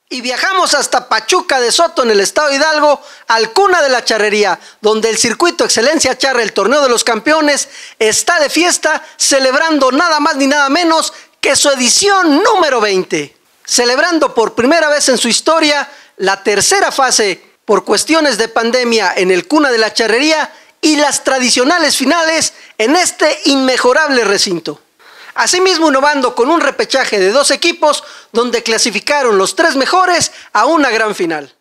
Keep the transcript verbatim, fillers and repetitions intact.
Y viajamos hasta Pachuca de Soto, en el estado de Hidalgo, al Cuna de la Charrería, donde el Circuito Excelencia Charra, el Torneo de los Campeones, está de fiesta, celebrando nada más ni nada menos que su edición número veinte. Celebrando por primera vez en su historia la tercera fase por cuestiones de pandemia en el Cuna de la Charrería y las tradicionales finales en este inmejorable recinto. Asimismo, innovando con un repechaje de dos equipos donde clasificaron los tres mejores a una gran final.